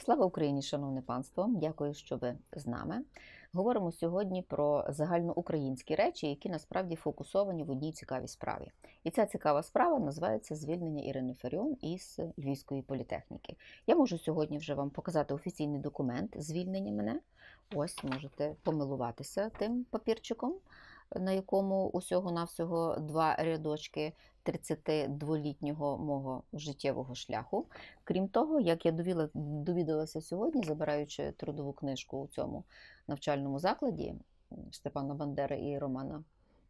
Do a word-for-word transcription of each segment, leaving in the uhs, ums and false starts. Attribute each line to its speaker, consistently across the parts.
Speaker 1: Слава Україні, шановне панство! Дякую, що ви з нами. Говоримо сьогодні про загальноукраїнські речі, які насправді фокусовані в одній цікавій справі. І ця цікава справа називається «Звільнення Ірини Фаріон із Львівської політехніки». Я можу сьогодні вже вам показати офіційний документ звільнення мене. Ось, можете помилуватися тим папірчиком, на якому усього-навсього два рядочки тридцятидволітнього мого життєвого шляху. Крім того, як я довідалася сьогодні, забираючи трудову книжку у цьому навчальному закладі Степана Бандери і Романа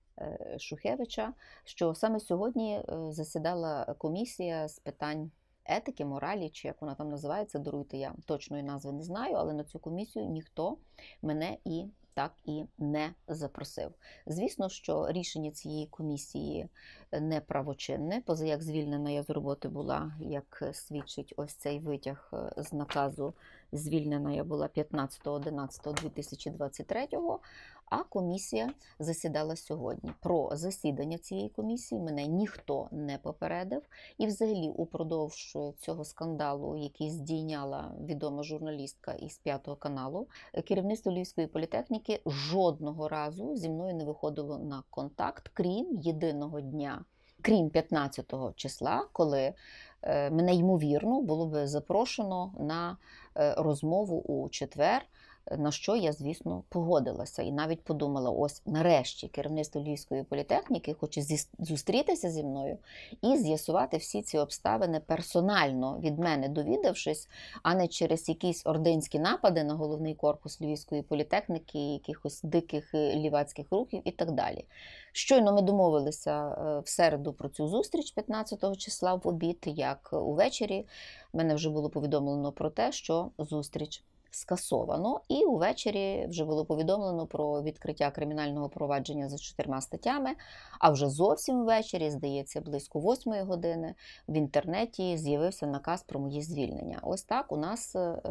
Speaker 1: Шухевича, що саме сьогодні засідала комісія з питань етики, моралі, чи як вона там називається, даруйте, я точної назви не знаю, але на цю комісію ніхто мене і так і не запросив. Звісно, що рішення цієї комісії не правочинне, поза як звільнена я з роботи була, як свідчить ось цей витяг з наказу, звільнена я була п'ятнадцятого одинадцятого дві тисячі двадцять третього, а комісія засідала сьогодні. Про засідання цієї комісії мене ніхто не попередив. І взагалі упродовж цього скандалу, який здійняла відома журналістка із п'ятого каналу, керівництво Львівської політехніки жодного разу зі мною не виходило на контакт, крім єдиного дня, крім п'ятнадцятого числа, коли мене, ймовірно, було би запрошено на розмову у четвер, на що я, звісно, погодилася. І навіть подумала, ось нарешті керівництво Львівської політехніки хоче зустрітися зі мною і з'ясувати всі ці обставини персонально, від мене довідавшись, а не через якісь ординські напади на головний корпус Львівської політехніки, якихось диких лівацьких рухів і так далі. Щойно ми домовилися в середу про цю зустріч п'ятнадцятого числа в обід, як увечері мене вже було повідомлено про те, що зустріч скасовано, і увечері вже було повідомлено про відкриття кримінального провадження за чотирма статтями, а вже зовсім ввечері, здається, близько восьмої години, в інтернеті з'явився наказ про моє звільнення. Ось так у нас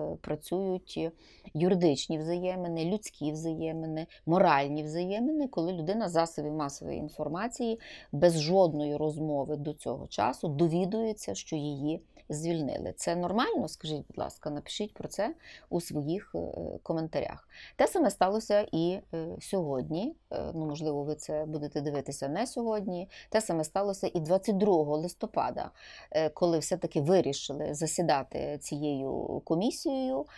Speaker 1: працюють юридичні взаємини, людські взаємини, моральні взаємини, коли людина з засобів масової інформації без жодної розмови до цього часу довідується, що її звільнили. Це нормально? Скажіть, будь ласка, напишіть про це у своїх коментарях. Те саме сталося і сьогодні, ну, можливо, ви це будете дивитися не сьогодні, те саме сталося і двадцять другого листопада, коли все-таки вирішили засідати цією комісією.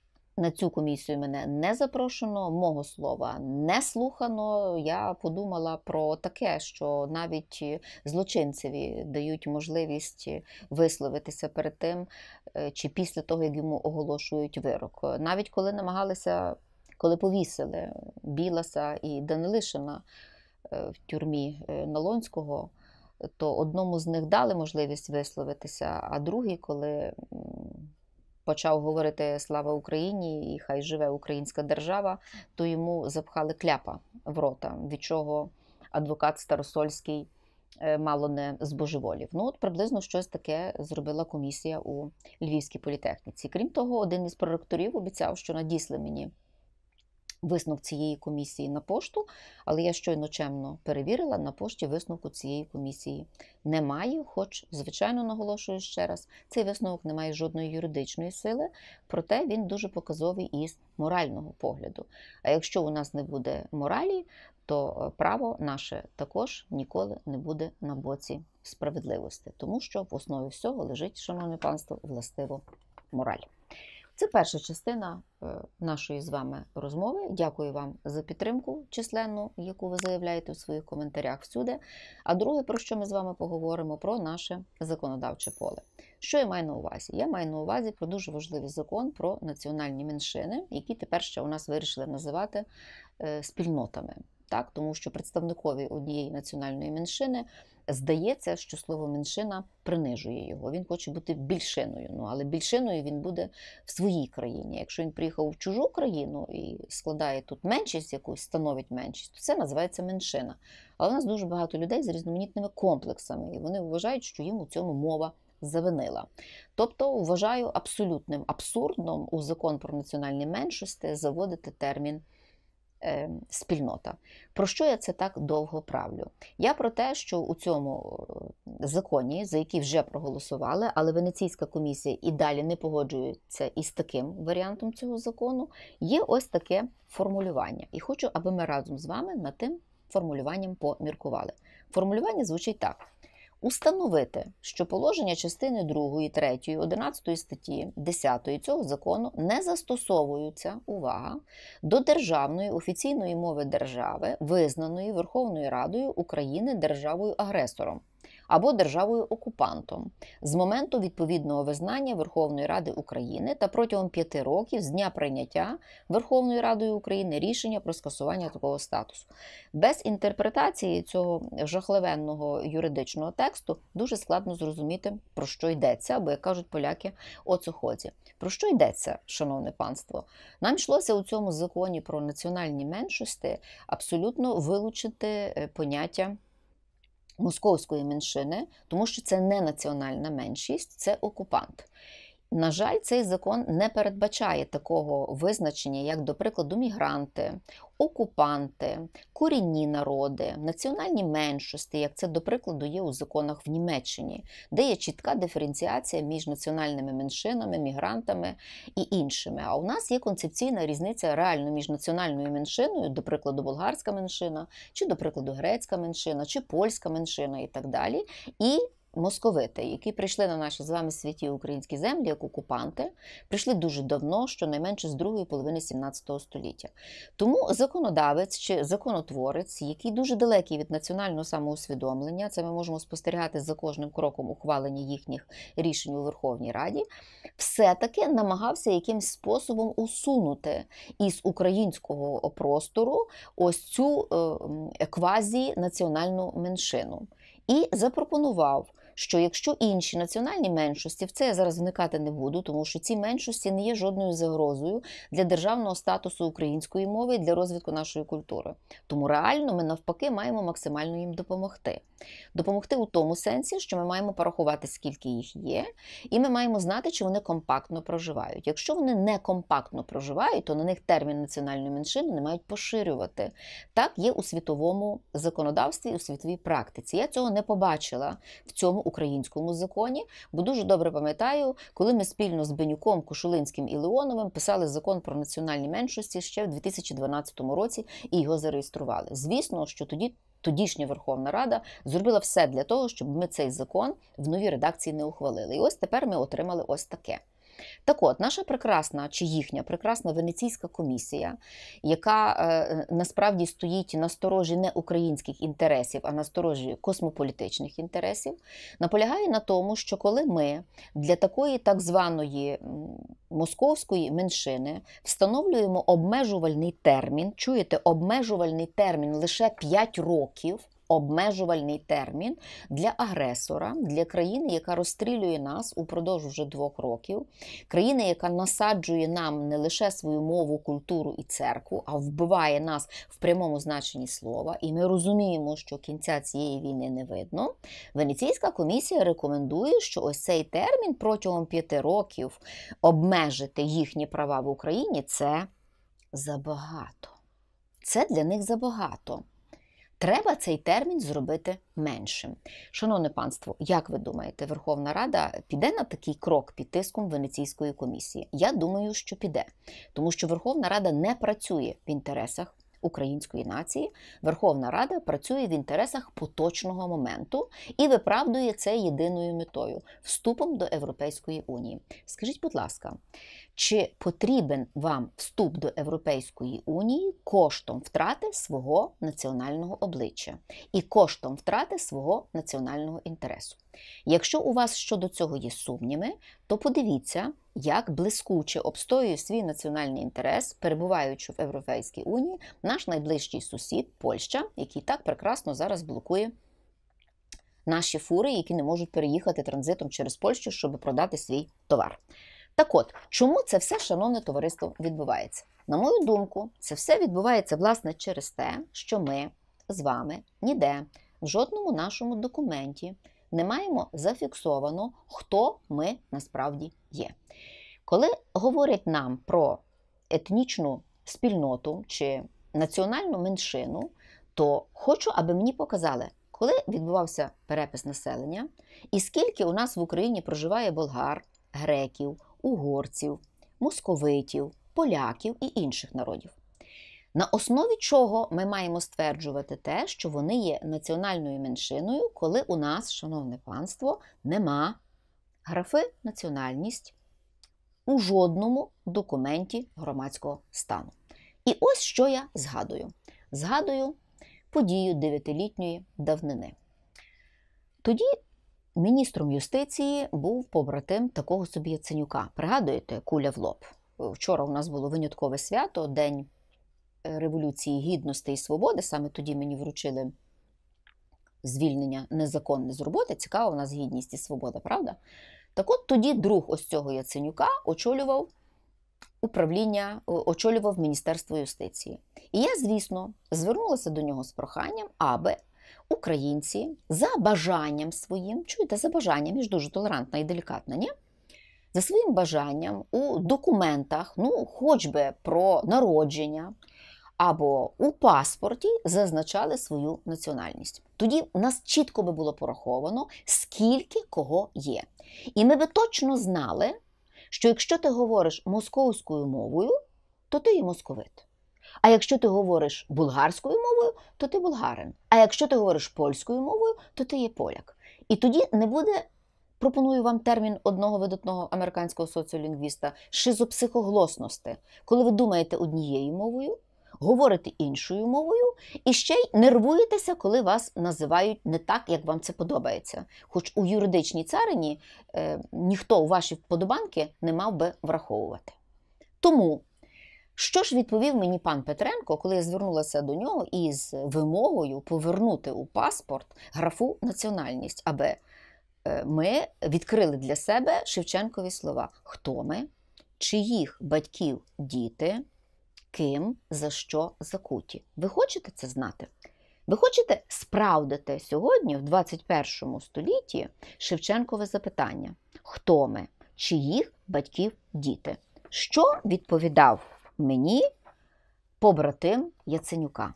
Speaker 1: На цю комісію мене не запрошено, мого слова не слухано. Я подумала про таке, що навіть злочинцеві дають можливість висловитися перед тим, чи після того, як йому оголошують вирок. Навіть коли намагалися, коли повісили Біласа і Данилишина в тюрмі Налонського, то одному з них дали можливість висловитися, а другий, коли почав говорити «Слава Україні» і «Хай живе українська держава», то йому запхали кляпа в рота, від чого адвокат Старосольський мало не збожеволів. Ну, от приблизно щось таке зробила комісія у Львівській політехніці. Крім того, один із проректорів обіцяв, що надісле мені висновок цієї комісії на пошту, але я щойно чемно перевірила, на пошті висновку цієї комісії немає, хоч, звичайно, наголошую ще раз, цей висновок не має жодної юридичної сили, проте він дуже показовий із морального погляду. А якщо у нас не буде моралі, то право наше також ніколи не буде на боці справедливості, тому що в основі всього лежить, шановне панство, властиво мораль. Це перша частина нашої з вами розмови. Дякую вам за підтримку численну, яку ви заявляєте у своїх коментарях всюди. А друге, про що ми з вами поговоримо, про наше законодавче поле. Що я маю на увазі? Я маю на увазі про дуже важливий закон про національні меншини, які тепер ще у нас вирішили називати спільнотами. Так, тому що представникові однієї національної меншини здається, що слово «меншина» принижує його. Він хоче бути більшиною, ну, але більшиною він буде в своїй країні. Якщо він приїхав в чужу країну і складає тут меншість якусь, становить меншість, то це називається меншина. Але у нас дуже багато людей з різноманітними комплексами, і вони вважають, що їм у цьому мова завинила. Тобто, вважаю абсолютним абсурдом у закон про національні меншості заводити термін е, спільнота. Про що я це так довго правлю? Я про те, що у цьому законі, за який вже проголосували, але Венеційська комісія і далі не погоджується із таким варіантом цього закону, є ось таке формулювання. І хочу, аби ми разом з вами над тим формулюванням поміркували. Формулювання звучить так. Установити, що положення частини другої, третьої, одинадцятої статті десятої цього закону не застосовуються, увага, до державної офіційної мови держави, визнаної Верховною Радою України державою-агресором або державою-окупантом з моменту відповідного визнання Верховної Ради України та протягом п'яти років з дня прийняття Верховною Радою України рішення про скасування такого статусу. Без інтерпретації цього жахливенного юридичного тексту дуже складно зрозуміти, про що йдеться, або, як кажуть поляки, о цоході. Про що йдеться, шановне панство? Нам йшлося у цьому законі про національні меншості абсолютно вилучити поняття московської меншини, тому що це не національна меншість, це окупант. На жаль, цей закон не передбачає такого визначення, як, до прикладу, мігранти, окупанти, корінні народи, національні меншості, як це, до прикладу, є у законах в Німеччині, де є чітка диференціація між національними меншинами, мігрантами і іншими. А у нас є концепційна різниця реально між національною меншиною, до прикладу, болгарська меншина, чи, до прикладу, грецька меншина, чи польська меншина і так далі, і московити, які прийшли на наші з вами святі українські землі як окупанти, прийшли дуже давно, щонайменше з другої половини сімнадцятого століття. Тому законодавець чи законотворець, який дуже далекий від національного самоусвідомлення, це ми можемо спостерігати за кожним кроком ухвалення їхніх рішень у Верховній Раді, все-таки намагався якимсь способом усунути із українського простору ось цю е, квазі-національну меншину. І запропонував, що якщо інші національні меншості, в це я зараз вникати не буду, тому що ці меншості не є жодною загрозою для державного статусу української мови і для розвитку нашої культури. Тому реально ми навпаки маємо максимально їм допомогти. Допомогти у тому сенсі, що ми маємо порахувати, скільки їх є, і ми маємо знати, чи вони компактно проживають. Якщо вони не компактно проживають, то на них термін національної меншини не мають поширювати. Так є у світовому законодавстві, у світовій практиці. Я цього не побачила в цьому українському законі, бо дуже добре пам'ятаю, коли ми спільно з Бенюком, Кошулинським і Леоновим писали закон про національні меншості ще в дві тисячі дванадцятому році і його зареєстрували. Звісно, що тоді тодішня Верховна Рада зробила все для того, щоб ми цей закон в новій редакції не ухвалили. І ось тепер ми отримали ось таке. Так от, наша прекрасна, чи їхня прекрасна Венеційська комісія, яка е, насправді стоїть на сторожі не українських інтересів, а на сторожі космополітичних інтересів, наполягає на тому, що коли ми для такої так званої московської меншини встановлюємо обмежувальний термін, чуєте, обмежувальний термін лише п'ять років, обмежувальний термін для агресора, для країни, яка розстрілює нас упродовж вже двох років, країни, яка насаджує нам не лише свою мову, культуру і церкву, а вбиває нас в прямому значенні слова, і ми розуміємо, що кінця цієї війни не видно, Венеційська комісія рекомендує, що ось цей термін протягом п'яти років обмежити їхні права в Україні – це забагато. Це для них забагато. Треба цей термін зробити меншим. Шановне панство, як ви думаєте, Верховна Рада піде на такий крок під тиском Венеційської комісії? Я думаю, що піде. Тому що Верховна Рада не працює в інтересах української нації. Верховна Рада працює в інтересах поточного моменту і виправдує це єдиною метою – вступом до Європейської Унії. Скажіть, будь ласка, чи потрібен вам вступ до Європейської Унії коштом втрати свого національного обличчя і коштом втрати свого національного інтересу? Якщо у вас щодо цього є сумніви, то подивіться, як блискуче обстоює свій національний інтерес, перебуваючи в Європейській Унії, наш найближчий сусід Польща, який так прекрасно зараз блокує наші фури, які не можуть переїхати транзитом через Польщу, щоб продати свій товар. Так от, чому це все, шановне товариство, відбувається? На мою думку, це все відбувається, власне, через те, що ми з вами ніде, в жодному нашому документі не маємо зафіксовано, хто ми насправді є. Коли говорять нам про етнічну спільноту чи національну меншину, то хочу, аби мені показали, коли відбувався перепис населення і скільки у нас в Україні проживає болгар, греків, угорців, московитів, поляків і інших народів. На основі чого ми маємо стверджувати те, що вони є національною меншиною, коли у нас, шановне панство, нема графи «національність» у жодному документі громадського стану. І ось що я згадую. Згадую подію дев'ятилітньої давнини. Тоді міністром юстиції був побратим такого собі Яценюка. Пригадуєте, куля в лоб. Вчора у нас було виняткове свято, День Революції Гідності і Свободи. Саме тоді мені вручили звільнення незаконне з роботи. Цікаво, у нас гідність і свобода, правда? Так от тоді друг ось цього Яценюка очолював управління, очолював Міністерство юстиції. І я, звісно, звернулася до нього з проханням, аби українці за бажанням своїм, чуєте, за бажанням, я ж дуже толерантна і делікатна, ні? За своїм бажанням у документах, ну, хоч би про народження, або у паспорті зазначали свою національність. Тоді у нас чітко би було пораховано, скільки кого є. І ми би точно знали, що якщо ти говориш московською мовою, то ти є московит. А якщо ти говориш булгарською мовою, то ти болгарин. А якщо ти говориш польською мовою, то ти є поляк. І тоді не буде, пропоную вам термін одного видатного американського соціолінгвіста, шизопсихоглосності, коли ви думаєте однією мовою, говорите іншою мовою і ще й нервуєтеся, коли вас називають не так, як вам це подобається. Хоч у юридичній царині е, ніхто у ваші вподобанки не мав би враховувати. Тому, що ж відповів мені пан Петренко, коли я звернулася до нього із вимогою повернути у паспорт графу «національність», аби е, ми відкрили для себе Шевченкові слова «Хто ми?», чиїх батьків діти, ким, за що закуті. Ви хочете це знати? Ви хочете справдити сьогодні, в двадцять першому столітті, Шевченкове запитання? Хто ми? Чиїх батьків діти? Що відповідав мені побратим Яценюка?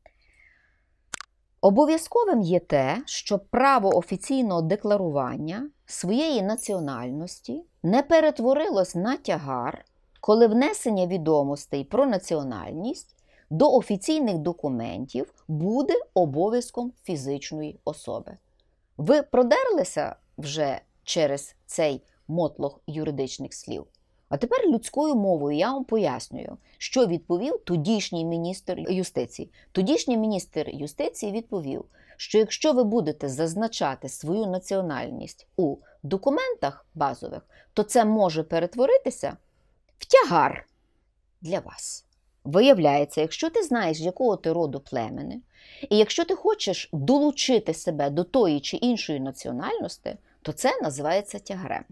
Speaker 1: Обов'язковим є те, що право офіційного декларування своєї національності не перетворилось на тягар, коли внесення відомостей про національність до офіційних документів буде обов'язком фізичної особи. Ви продерлися вже через цей мотлох юридичних слів? А тепер людською мовою я вам пояснюю, що відповів тодішній міністр юстиції. Тодішній міністр юстиції відповів, що якщо ви будете зазначати свою національність у документах базових, то це може перетворитися в тягар для вас. Виявляється, якщо ти знаєш, якого ти роду племени, і якщо ти хочеш долучити себе до тої чи іншої національності, то це називається тягарем.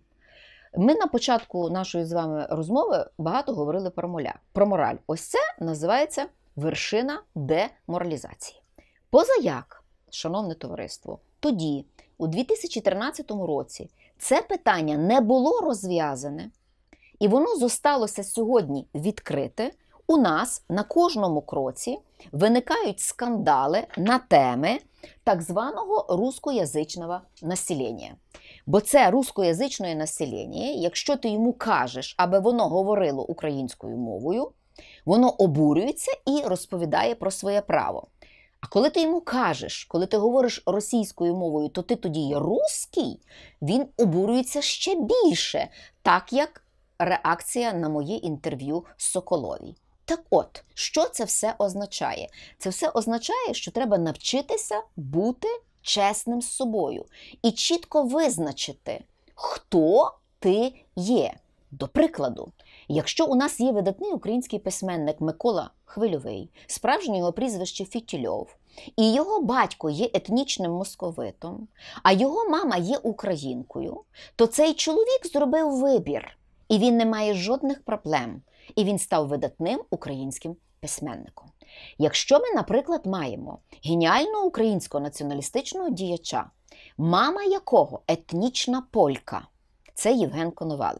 Speaker 1: Ми на початку нашої з вами розмови багато говорили про моля, про мораль. Ось це називається вершина деморалізації. Позаяк, шановне товариство, тоді, у дві тисячі тринадцятому році, це питання не було розв'язане, і воно зосталося сьогодні відкрите. У нас на кожному кроці виникають скандали на теми так званого рускоязичного населення. Бо це рускоязичне населення, якщо ти йому кажеш, аби воно говорило українською мовою, воно обурюється і розповідає про своє право. А коли ти йому кажеш, коли ти говориш російською мовою, то ти тоді є русський, він обурюється ще більше, так як реакція на моє інтерв'ю з Соколовій. Так от, що це все означає? Це все означає, що треба навчитися бути чесним з собою і чітко визначити, хто ти є. До прикладу, якщо у нас є видатний український письменник Микола Хвильовий, справжнє його прізвище Фітільов, і його батько є етнічним московитом, а його мама є українкою, то цей чоловік зробив вибір, і він не має жодних проблем. І він став видатним українським письменником. Якщо ми, наприклад, маємо геніального українського націоналістичного діяча, мама якого етнічна полька, це Євген Коновалець.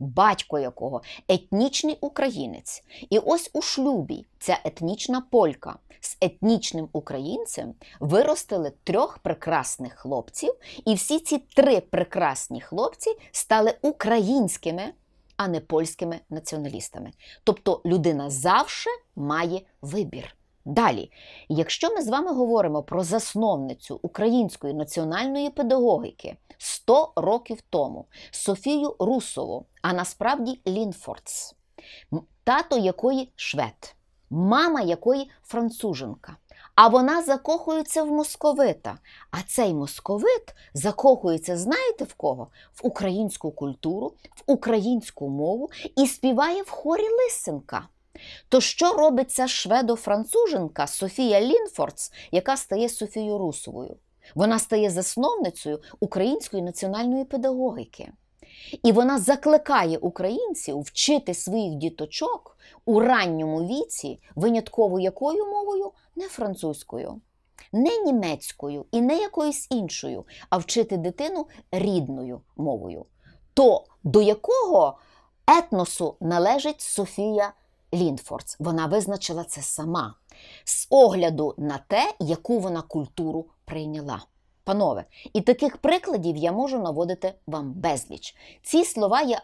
Speaker 1: батько якого етнічний українець. І ось у шлюбі ця етнічна полька з етнічним українцем виростили трьох прекрасних хлопців, і всі ці три прекрасні хлопці стали українськими, а не польськими націоналістами. Тобто людина завжди має вибір. Далі, якщо ми з вами говоримо про засновницю української національної педагогіки сто років тому, Софію Русову, а насправді Лінфордс, тато якої швед, мама якої француженка, а вона закохується в московита, а цей московит закохується, знаєте в кого? В українську культуру, в українську мову і співає в хорі Лисенка. То що робить ця шведо-француженка Софія Лінфордс, яка стає Софією Русовою? Вона стає засновницею української національної педагогіки. І вона закликає українців вчити своїх діточок у ранньому віці, винятково якою мовою? Не французькою, не німецькою і не якоюсь іншою, а вчити дитину рідною мовою. То до якого етносу належить Софія Лінфордс? Вона визначила це сама, з огляду на те, яку вона культуру прийняла. Панове, і таких прикладів я можу наводити вам безліч. Ці слова я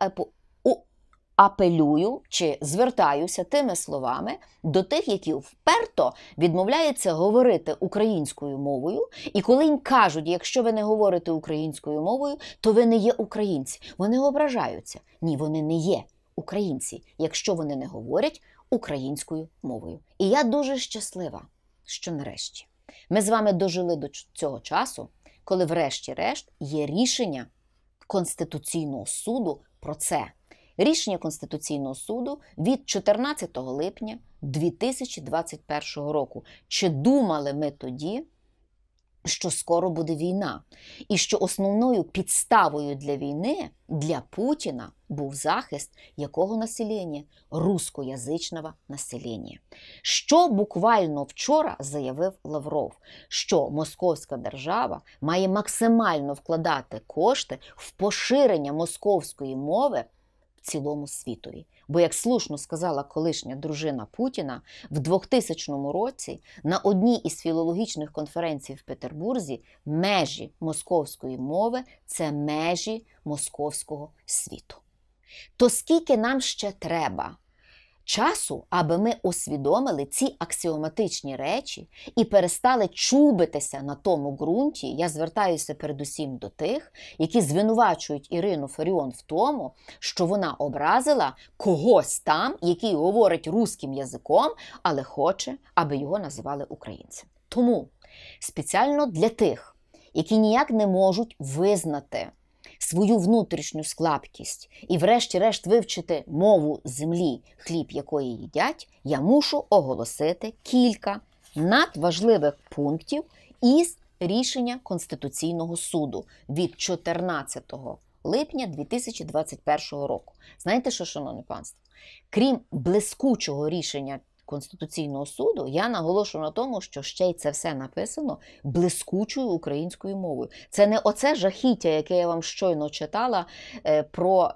Speaker 1: апелюю чи звертаюся тими словами до тих, які вперто відмовляються говорити українською мовою, і коли їм кажуть, якщо ви не говорите українською мовою, то ви не є українці. Вони ображаються. Ні, вони не є українці, якщо вони не говорять українською мовою. І я дуже щаслива, що нарешті ми з вами дожили до цього часу, коли врешті-решт є рішення Конституційного суду про це. Рішення Конституційного суду від чотирнадцятого липня дві тисячі двадцять першого року. Чи думали ми тоді, що скоро буде війна? І що основною підставою для війни, для Путіна, був захист якого населення? Рускоязичного населення. Що буквально вчора заявив Лавров? Що московська держава має максимально вкладати кошти в поширення московської мови в цілому світові. Бо, як слушно сказала колишня дружина Путіна, в двохтисячному році на одній із філологічних конференцій в Петербурзі межі московської мови – це межі московського світу. То скільки нам ще треба часу, аби ми усвідомили ці аксіоматичні речі і перестали чубитися на тому ґрунті? Я звертаюся передусім до тих, які звинувачують Ірину Фаріон в тому, що вона образила когось там, який говорить руським язиком, але хоче, аби його називали українцем. Тому спеціально для тих, які ніяк не можуть визнати свою внутрішню слабкість і врешті-решт вивчити мову землі, хліб якої їдять, я мушу оголосити кілька надважливих пунктів із рішення Конституційного суду від чотирнадцятого липня дві тисячі двадцять першого року. Знаєте що, шановне панство? Крім блискучого рішення Конституційного суду, я наголошую на тому, що ще й це все написано блискучою українською мовою. Це не оце жахіття, яке я вам щойно читала, про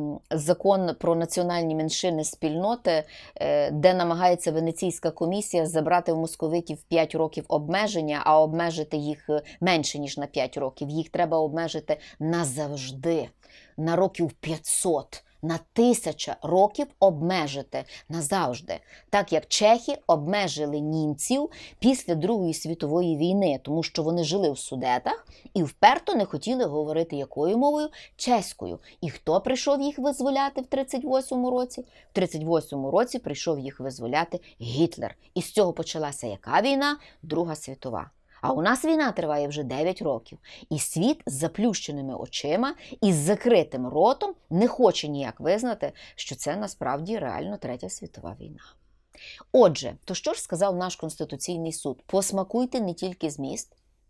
Speaker 1: закон про національні меншини спільноти, де намагається Венеційська комісія забрати в московитів п'ять років обмеження, а обмежити їх менше, ніж на п'ять років. Їх треба обмежити назавжди, на років п'ятсот. На тисяча років обмежити назавжди. Так як чехи обмежили німців після Другої світової війни, тому що вони жили в Судетах і вперто не хотіли говорити якою мовою? Чеською. І хто прийшов їх визволяти в тридцять восьмому році? В тридцять восьмому році прийшов їх визволяти Гітлер. І з цього почалася яка війна? Друга світова. А у нас війна триває вже дев'ять років. І світ з заплющеними очима і з закритим ротом не хоче ніяк визнати, що це насправді реально Третя світова війна. Отже, то що ж сказав наш Конституційний суд? Посмакуйте не тільки зміст,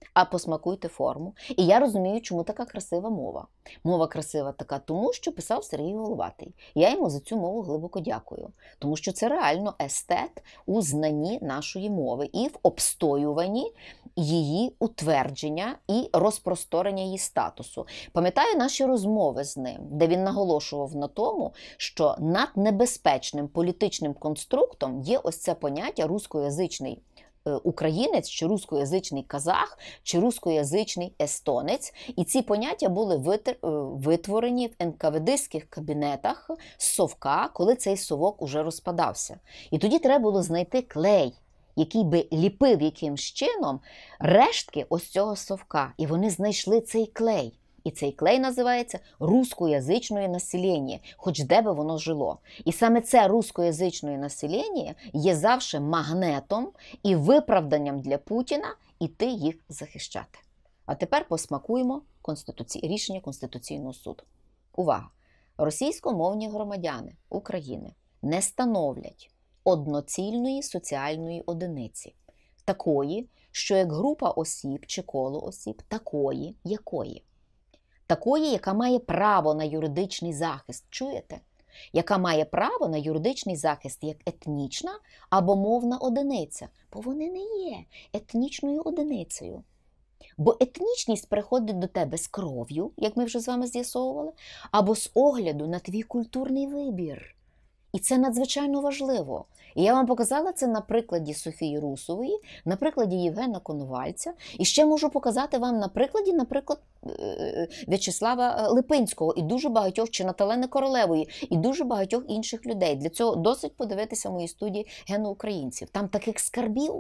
Speaker 1: А посмакуйте форму. І я розумію, чому така красива мова. Мова красива така тому, що писав Сергій Головатий. Я йому за цю мову глибоко дякую. Тому що це реально естет у знанні нашої мови і в обстоюванні її утвердження і розпросторення її статусу. Пам'ятаю наші розмови з ним, де він наголошував на тому, що наднебезпечним політичним конструктом є ось це поняття рускоязичний українець, чи рускоязичний казах, чи рускоязичний естонець. І ці поняття були витворені в ен ка ве деських кабінетах з совка, коли цей совок уже розпадався. І тоді треба було знайти клей, який би ліпив якимсь чином рештки ось цього совка. І вони знайшли цей клей. І цей клей називається рускоязичне населення, хоч де би воно жило. І саме це рускоязичне населення є завжди магнетом і виправданням для Путіна іти їх захищати. А тепер посмакуємо Конституці... рішення Конституційного суду. Увага! Російськомовні громадяни України не становлять одноцільної соціальної одиниці, такої, що як група осіб чи коло осіб, такої, якої. Такої, яка має право на юридичний захист. Чуєте? Яка має право на юридичний захист як етнічна або мовна одиниця. Бо вони не є етнічною одиницею. Бо етнічність приходить до тебе з кров'ю, як ми вже з вами з'ясовували, або з огляду на твій культурний вибір. І це надзвичайно важливо. І я вам показала це на прикладі Софії Русової, на прикладі Євгена Коновальця. І ще можу показати вам на прикладі, наприклад, В'ячеслава Липинського і дуже багатьох, чи Наталени Королевої, і дуже багатьох інших людей. Для цього досить подивитися в моїй студії «Гену українців». Там таких скарбів,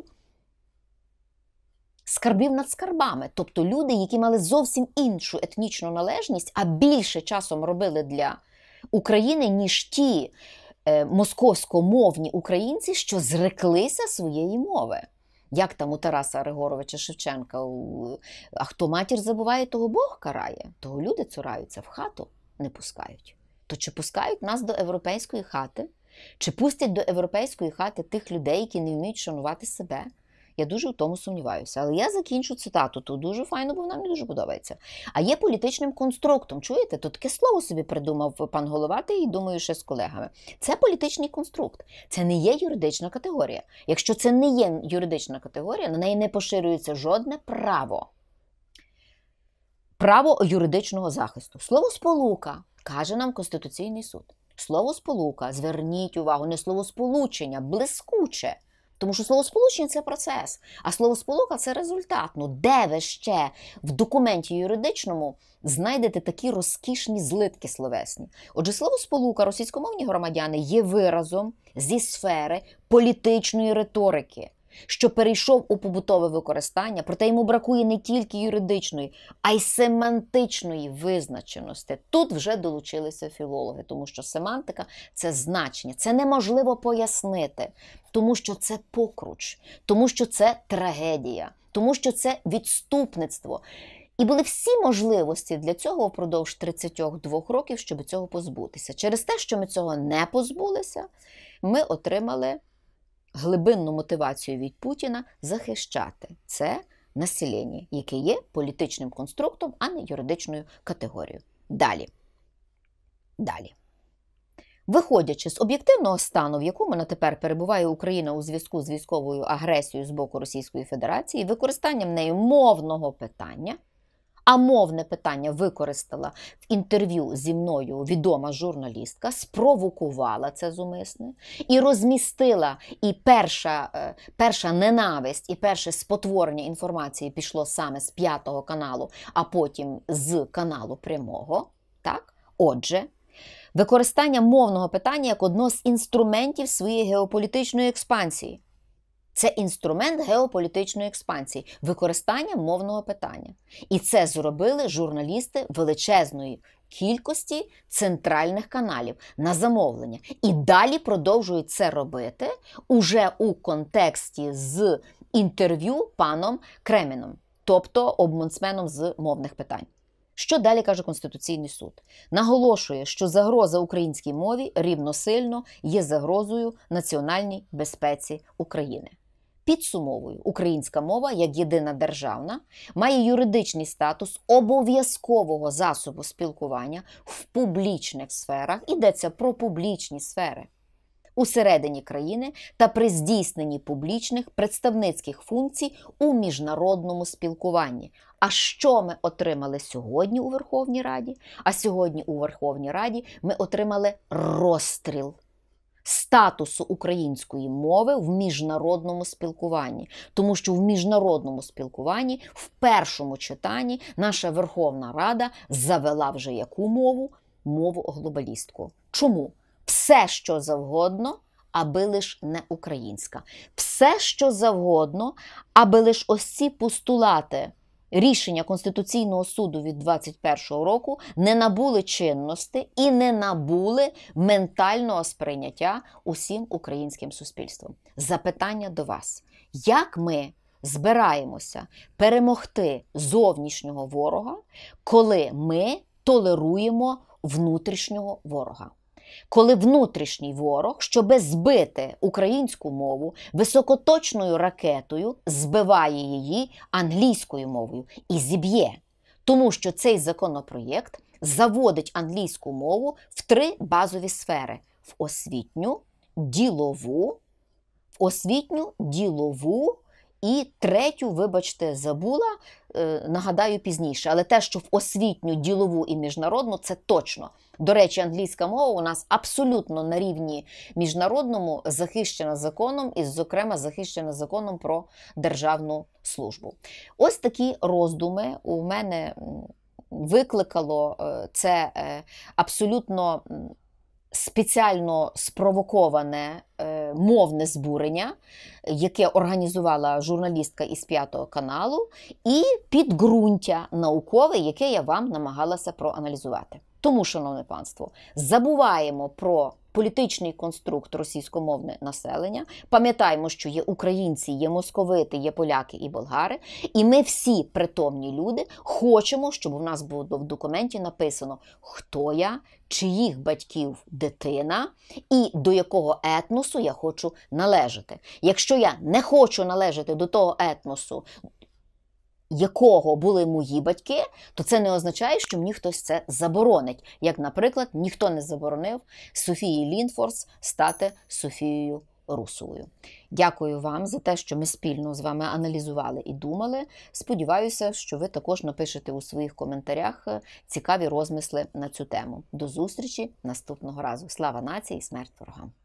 Speaker 1: скарбів над скарбами. Тобто люди, які мали зовсім іншу етнічну належність, а більше часом робили для України, ніж ті московськомовні українці, що зреклися своєї мови. Як там у Тараса Григоровича Шевченка, у... а хто матір забуває, того Бог карає, того люди цураються, в хату не пускають. То чи пускають нас до європейської хати? Чи пустять до європейської хати тих людей, які не вміють шанувати себе? Я дуже в тому сумніваюся. Але я закінчу цитату, тут дуже файно, бо вона мені дуже подобається. А є політичним конструктом. Чуєте? Тут таке слово собі придумав пан Головатий і, думаю, ще з колегами. Це політичний конструкт. Це не є юридична категорія. Якщо це не є юридична категорія, на неї не поширюється жодне право. Право юридичного захисту. Словосполука, каже нам Конституційний суд. Словосполука, зверніть увагу, не словосполучення, блискуче. Тому що словосполучення – це процес, а словосполука – це результат. Ну, де ви ще в документі юридичному знайдете такі розкішні злитки словесні? Отже, словосполука, російськомовні громадяни, є виразом зі сфери політичної риторики, що перейшов у побутове використання, проте йому бракує не тільки юридичної, а й семантичної визначеності. Тут вже долучилися філологи, тому що семантика – це значення, це неможливо пояснити, тому що це покруч, тому що це трагедія, тому що це відступництво. І були всі можливості для цього впродовж тридцять два років, щоб цього позбутися. Через те, що ми цього не позбулися, ми отримали глибинну мотивацію від Путіна захищати це населення, яке є політичним конструктом, а не юридичною категорією. Далі. Далі. Виходячи з об'єктивного стану, в якому на тепер перебуває Україна у зв'язку з військовою агресією з боку Російської Федерації, використанням нею мовного питання, а мовне питання використала в інтерв'ю зі мною відома журналістка, спровокувала це зумисне і розмістила, і перша, перша ненависть, і перше спотворення інформації пішло саме з п'ятого каналу, а потім з каналу прямого. Так? Отже, використання мовного питання як одного з інструментів своєї геополітичної експансії. Це інструмент геополітичної експансії, використання мовного питання. І це зробили журналісти величезної кількості центральних каналів на замовлення. І далі продовжують це робити уже у контексті з інтерв'ю паном Креміном, тобто омбудсменом з мовних питань. Що далі каже Конституційний суд? Наголошує, що загроза українській мові рівносильно є загрозою національній безпеці України. Підсумовую, українська мова, як єдина державна, має юридичний статус обов'язкового засобу спілкування в публічних сферах, йдеться про публічні сфери, усередині країни та при здійсненні публічних представницьких функцій у міжнародному спілкуванні. А що ми отримали сьогодні у Верховній Раді? А сьогодні у Верховній Раді ми отримали розстріл статусу української мови в міжнародному спілкуванні. Тому що в міжнародному спілкуванні в першому читанні наша Верховна Рада завела вже яку мову? Мову глобалістку. Чому? Все, що завгодно, аби лиш не українська. Все, що завгодно, аби лиш ось ці постулати рішення Конституційного суду від двадцять першого року не набули чинності і не набули ментального сприйняття усім українським суспільством. Запитання до вас. Як ми збираємося перемогти зовнішнього ворога, коли ми толеруємо внутрішнього ворога? Коли внутрішній ворог, щоби збити українську мову, високоточною ракетою збиває її англійською мовою і зіб'є. Тому що цей законопроєкт заводить англійську мову в три базові сфери – в освітню, ділову, в освітню, ділову і третю, вибачте, забула, е, нагадаю пізніше. Але те, що в освітню, ділову і міжнародну – це точно. До речі, англійська мова у нас абсолютно на рівні міжнародному захищена законом і, зокрема, захищена законом про державну службу. Ось такі роздуми у мене викликало це абсолютно спеціально спровоковане е, мовне збурення, яке організувала журналістка із п'ятого каналу, і підґрунтя наукове, яке я вам намагалася проаналізувати. Тому, шановне панство, забуваємо про політичний конструкт російськомовне населення, пам'ятаємо, що є українці, є московити, є поляки і болгари, і ми всі притомні люди хочемо, щоб у нас було в документі написано, хто я, чиїх батьків дитина і до якого етносу я хочу належати. Якщо я не хочу належати до того етносу, якого були мої батьки, то це не означає, що мені хтось це заборонить. Як, наприклад, ніхто не заборонив Софії Ліндфорс стати Софією Русовою. Дякую вам за те, що ми спільно з вами аналізували і думали. Сподіваюся, що ви також напишете у своїх коментарях цікаві розмисли на цю тему. До зустрічі наступного разу. Слава нації і смерть ворогам!